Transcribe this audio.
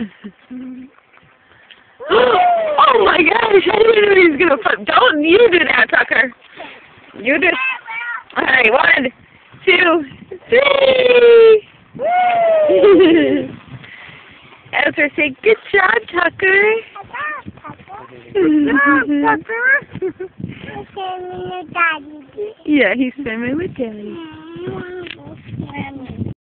Oh my gosh, I didn't know he was gonna put. Don't you do that, Tucker. You do. Alright, 1, 2, 3. Ezra, say good job, Tucker. Yeah, he's swimming with Daddy.